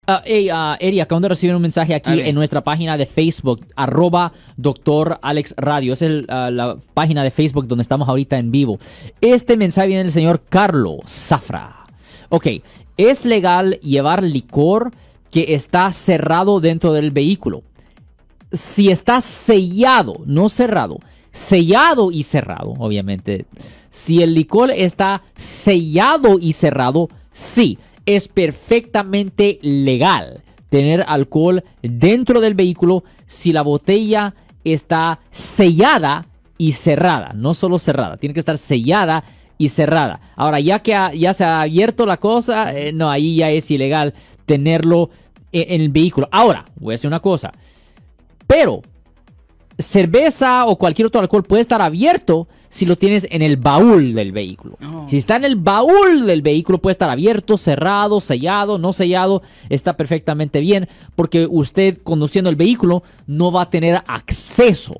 Eri, acabo de recibir un mensaje aquí en nuestra página de Facebook, @Dr. Alex Radio. Esa es la página de Facebook donde estamos ahorita en vivo. Este mensaje viene del señor Carlos Zafra. Ok, ¿es legal llevar licor que está cerrado dentro del vehículo? Si está sellado, no cerrado, sellado y cerrado, obviamente. Si el licor está sellado y cerrado, sí, es perfectamente legal tener alcohol dentro del vehículo si la botella está sellada y cerrada, no solo cerrada, tiene que estar sellada y cerrada. Ahora, ya que ya se ha abierto la cosa, no, ahí ya es ilegal tenerlo en el vehículo. Ahora, voy a decir una cosa, pero cerveza o cualquier otro alcohol puede estar abierto si lo tienes en el baúl del vehículo. Si está en el baúl del vehículo, puede estar abierto, cerrado, sellado, no sellado, está perfectamente bien, porque usted conduciendo el vehículo no va a tener acceso,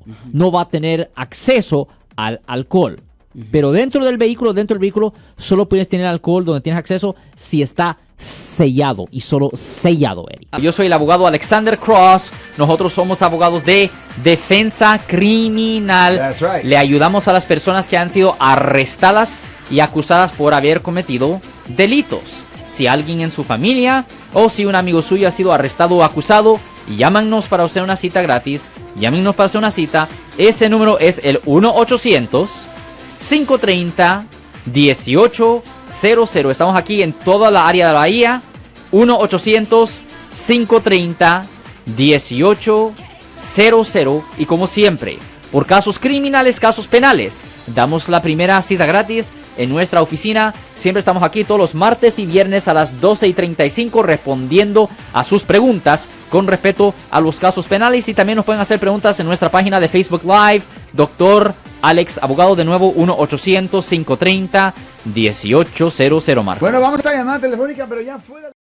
al alcohol. Pero dentro del vehículo, solo puedes tener alcohol donde tienes acceso si está sellado y solo sellado, Eric. Yo soy el abogado Alexander Cross. Nosotros somos abogados de defensa criminal. That's right. Le ayudamos a las personas que han sido arrestadas y acusadas por haber cometido delitos. Si alguien en su familia o si un amigo suyo ha sido arrestado o acusado, llámanos para hacer una cita gratis. Llámenos para hacer una cita. Ese número es el 1-800-530-1800. Estamos aquí en toda la área de la Bahía. 1-800-530-1800. Y como siempre, por casos criminales, casos penales, damos la primera cita gratis en nuestra oficina. Siempre estamos aquí todos los martes y viernes a las 12:35 respondiendo a sus preguntas con respecto a los casos penales. Y también nos pueden hacer preguntas en nuestra página de Facebook Live, Dr. Alex Abogado, de nuevo 1-800-530-1800, Marco. Bueno, vamos a esta llamada telefónica, pero ya fuera.